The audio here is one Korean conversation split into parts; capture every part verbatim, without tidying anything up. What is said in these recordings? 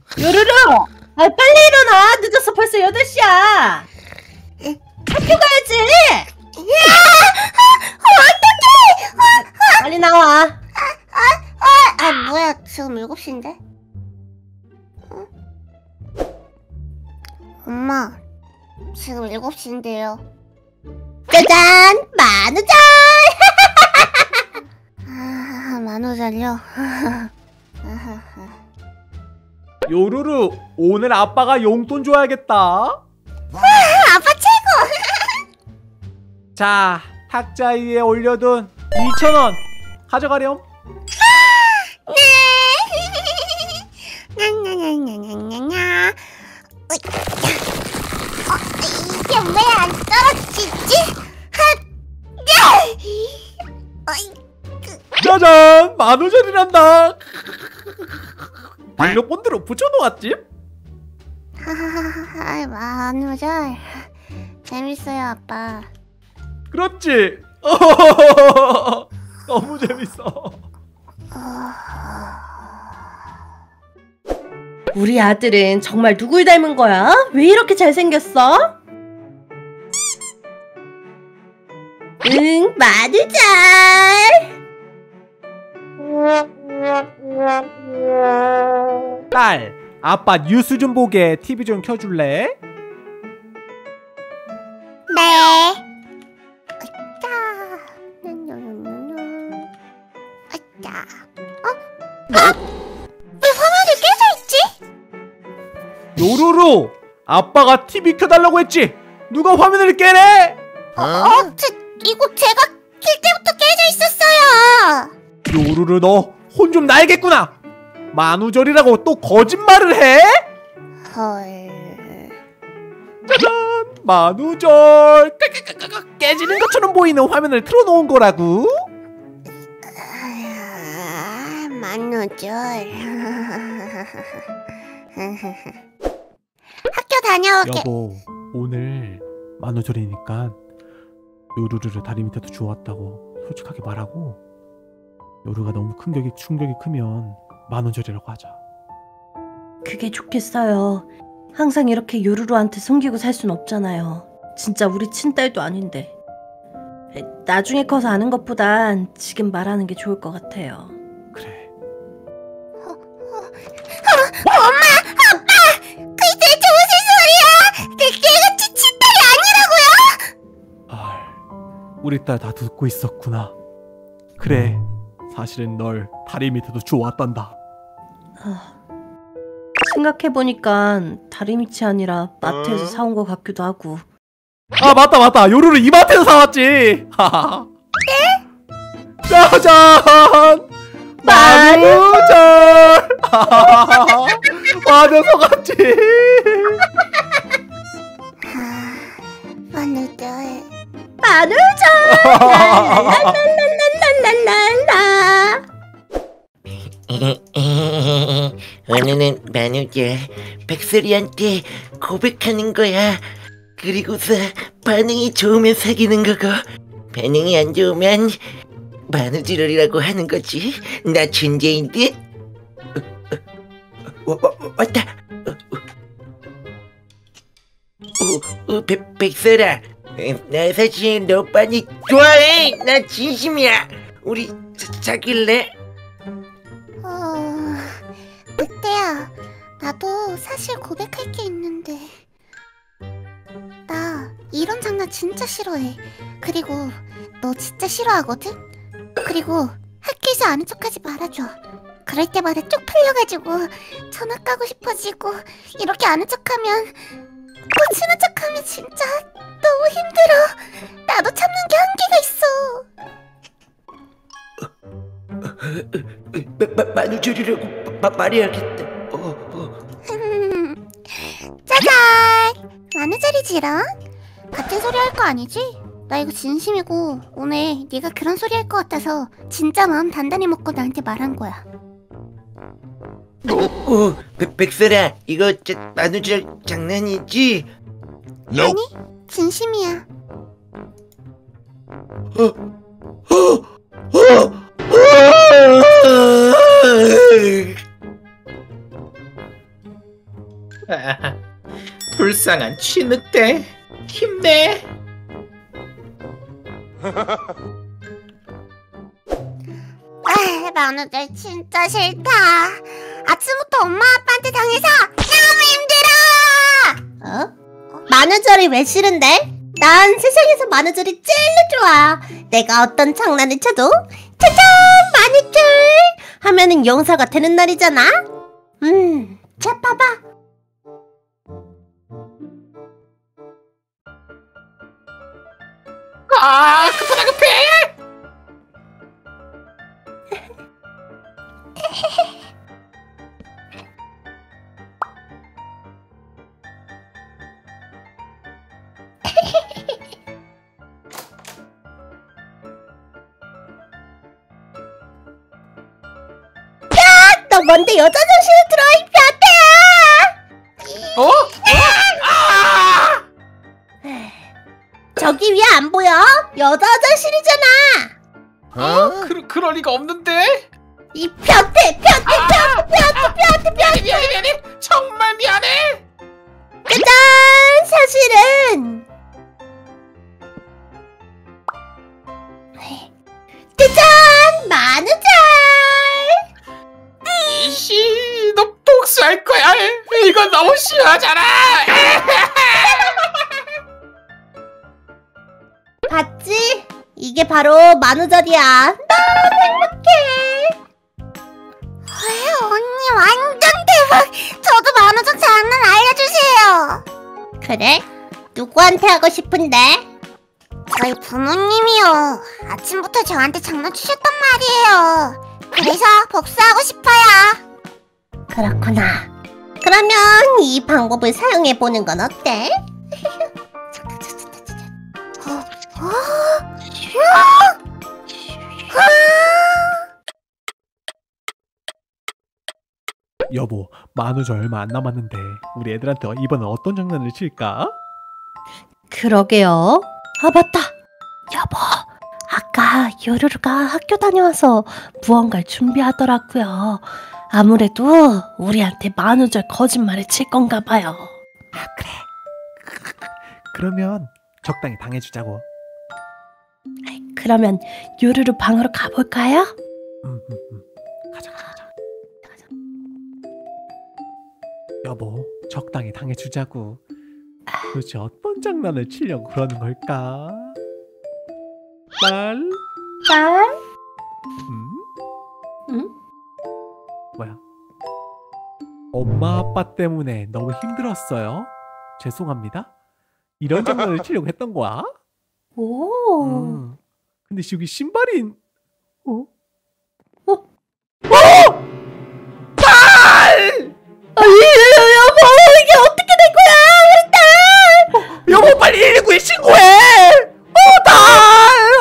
요루루! 아, 빨리 일어나! 늦었어. 벌써 여덟 시야! 학교 가야지! 어떡해! 빨리 나와. 아, 아, 뭐야, 지금 일곱 시인데? 어? 엄마, 지금 일곱 시인데요. 짜잔! 만우절! 아, 만우절요? 요루루, 오늘 아빠가 용돈 줘야겠다. 와, 아빠 최고! 자, 탁자 위에 올려둔 이천 원 가져가렴. 네! 냐냐냐냐냐냐냐. 어, 이게 왜 안 떨어지지? 짜잔! 만우절이란다. 비료 본드로 붙여놓았지? 하하하하, 만우절 재밌어요, 아빠. 그렇지? 너무 재밌어. 우리 아들은 정말 누굴 닮은 거야? 왜 이렇게 잘생겼어? 응, 만우절! 딸, 아빠 뉴스 좀 보게. 티비 좀 켜줄래? 네. 아짜. 아짜. 어? 아! 왜 화면이 깨져 있지? 요루루, 아빠가 티비 켜달라고 했지? 누가 화면을 깨래? 어? 어? 제, 이거 제가 킬 때부터 깨져 있었어요. 요루루, 너 혼 좀 나야겠구나. 만우절이라고 또 거짓말을 해? 헐. 짜잔! 만우절! 깨깨깨깨 깨지는 것처럼 보이는 화면을 틀어놓은 거라고? 아, 만우절. 학교 다녀올게. 여보, 오늘 만우절이니까 요루루를 다리 밑에도 주웠다고 솔직하게 말하고, 요루가 너무 큰 격이 충격이 크면 만우절이라고 하자. 그게 좋겠어요. 항상 이렇게 요루루한테 숨기고 살 순 없잖아요. 진짜 우리 친딸도 아닌데. 나중에 커서 아는 것보단 지금 말하는 게 좋을 것 같아요. 그래. 어, 어, 어, 엄마! 아빠! 그게 대체 무슨 소리야! 내, 내가 치, 친딸이 아니라고요? 아, 우리 딸 다 듣고 있었구나. 그래, 사실은 널 다리 밑에도 주워왔단다. 아, 생각해보니까 다리 밑이 아니라 마트에서 사온 것 같기도 하고. 아, 맞다 맞다, 요루루 이마트에서 사왔지. 네? 짜잔! 만우절! 맞아, 속았지. 만우절. 만우절! 랄랄랄랄랄랄랄라. 오늘은 만우절. 백설이한테 고백하는 거야. 그리고서 반응이 좋으면 사귀는 거고, 반응이 안 좋으면 만우절이라고 하는 거지. 나 존재인 듯. 어, 어, 어, 어, 왔다. 어, 어, 어, 백, 백설아, 나 사실 너 많이 좋아해. 나 진심이야. 우리 사, 사귈래? 어... 늑대야, 나도 사실 고백할 게 있는데, 나 이런 장난 진짜 싫어해. 그리고 너 진짜 싫어하거든? 그리고 학교에서 아는 척하지 말아줘. 그럴 때마다 쪽 풀려가지고 전화 까고 싶어지고, 이렇게 아는 척하면, 또 치는 척하면 진짜 너무 힘들어. 나도 참는 게 한계가 있어. 마, 마, 만우절이라고 마, 말해야겠다. 어, 어. 짜잔! 만우절이지롱? 같은 소리 할 거 아니지? 나 이거 진심이고, 오늘 네가 그런 소리 할 것 같아서 진짜 마음 단단히 먹고 나한테 말한 거야. 어, 어, 백, 백설아, 이거 저, 만우절 장난이지? 아니, 진심이야. 어, 어, 어, 어, 아, 불쌍한 취늑대 힘내. 아, 만우절 진짜 싫다. 아침부터 엄마 아빠한테 당해서 너무 힘들어. 어? 만우절이 왜 싫은데? 난 세상에서 만우절이 제일 좋아. 내가 어떤 장난을 쳐도 짜잔 만우절 하면은 용서가 되는 날이잖아. 음, 자 봐봐. 아, 급하다 급해. 너 뭔데 여자 정신을 들어 이 변태야. 어? 어? 아! 저기 위에 안 보여? 여자 화장실이잖아. 어? 그, 그럴 리가 없는데? 이 변태 변태 변태 변태 변태 변태. 미안해 미안해 정말 미안해. 짜잔 사실은 짜잔 만우절. 이씨 너 복수할 거야. 이건 너무 심하잖아. 봤지? 이게 바로 만우절이야. 너무 행복해. 언니 완전 대박. 저도 만우절 장난 알려주세요. 그래? 누구한테 하고 싶은데? 저희 부모님이요. 아침부터 저한테 장난치셨단 말이에요. 그래서 복수하고 싶어요. 그렇구나. 그러면 이 방법을 사용해보는 건 어때? 어? 어? 여보, 만우절 얼마 안 남았는데 우리 애들한테 이번엔 어떤 장난을 칠까? 그러게요. 아, 맞다. 여보, 아까 요루루가 학교 다녀와서 무언가를 준비하더라고요. 아무래도 우리한테 만우절 거짓말을 칠 건가 봐요. 아, 그래. 그러면 적당히 당해주자고. 그러면 요루루 방으로 가볼까요? 음, 음, 음. 가자, 가자, 가자. 여보, 적당히 당해주자고. 도대체 어떤 장난을 치려고 그러는 걸까? 딸? 딸? 음? 응? 뭐야? 엄마 아빠 때문에 너무 힘들었어요. 죄송합니다. 이런 장난을 치려고 했던 거야? 오. 음. 근데 여기 신발이 어? 어? 어! 딸! 아, 여보, 이게 어떻게 된 거야? 우리 딸! 어, 여보 빨리 일일구에 신고해! 어, 딸!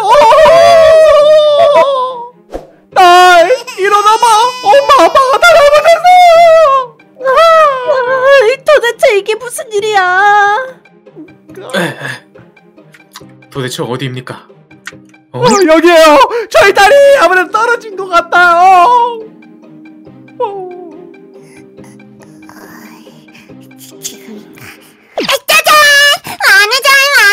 어! 딸! 일어나봐! 엄마 아빠가 달아버렸어! 아, 도대체 이게 무슨 일이야? 도대체 어디입니까? 어? 어, 여기에요! 저희 딸이 아무래도 떨어진 것 같아요! 어. 짜잔! 만우절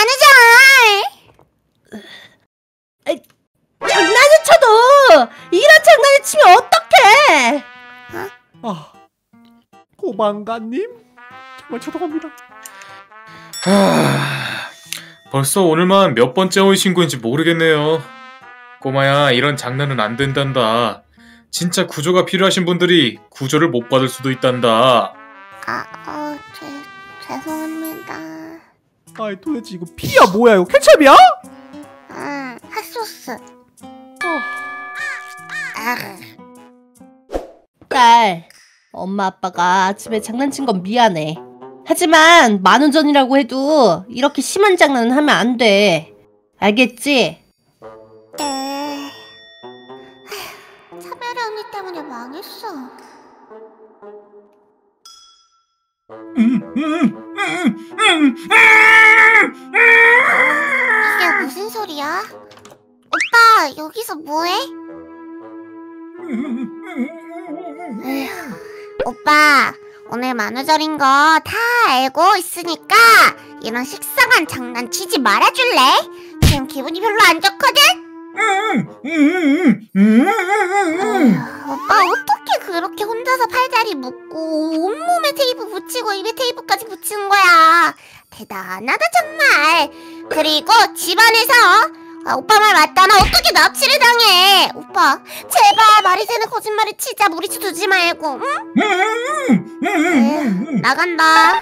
만우절. 장난을 쳐도 이런 장난을 치면 어떡해? 아, 고방가님? 정말 죄송합니다. 하... 벌써 오늘만 몇 번째 온 신고인지 모르겠네요. 꼬마야, 이런 장난은 안 된단다. 진짜 구조가 필요하신 분들이 구조를 못 받을 수도 있단다. 아, 어, 죄, 죄송합니다. 아이 도대체 이거 피야 뭐야 이거 케첩이야? 응, 핫소스. 어. 아, 딸, 엄마 아빠가 아침에 장난친 건 미안해. 하지만 만우절이라고 해도 이렇게 심한 장난은 하면 안 돼. 알겠지? 네. 아휴, 차별이 언니 때문에 망했어. 이게 무슨 소리야? 오빠, 여기서 뭐해? 에휴, 오빠, 오늘 만우절인 거 다 알고 있으니까 이런 식상한 장난 치지 말아줄래? 지금 기분이 별로 안 좋거든? 아휴, 오빠 어떻게 그렇게 혼자서 팔다리 묶고 온몸에 테이프 붙이고 입에 테이프까지 붙이는 거야? 대단하다 정말. 그리고 집안에서 아, 오빠 말 맞다. 나 어떻게 납치를 당해? 오빠 제발 말이 새는 거짓말을 치자. 무리수 두지 말고. 응? 네, 나간다.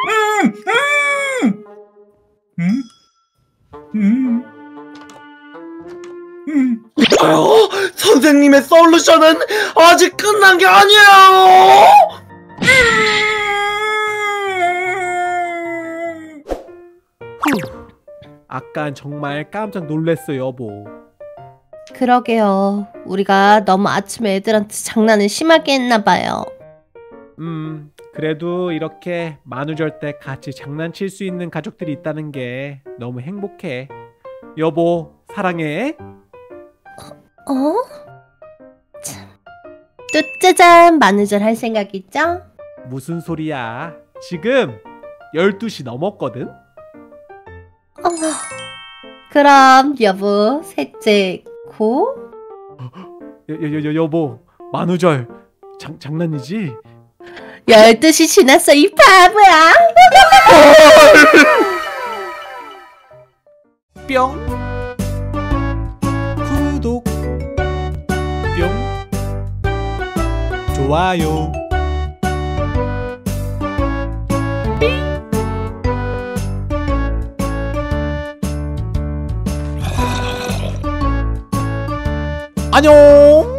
어? 선생님의 솔루션은 아직 끝난 게 아니에요. 후. 아깐 정말 깜짝 놀랐어 여보. 그러게요. 우리가 너무 아침에 애들한테 장난을 심하게 했나봐요. 음 그래도 이렇게 만우절 때 같이 장난칠 수 있는 가족들이 있다는 게 너무 행복해. 여보 사랑해. 어? 참. 또 짜잔 만우절 할 생각 있죠? 무슨 소리야. 지금 열두 시 넘었거든. 어머. 그럼 여보 셋째 고? 여, 여, 여, 여보 만우절 장, 장난이지? 열두 시 지났어 이 바보야. 뿅 구독 뿅 좋아요 안녕.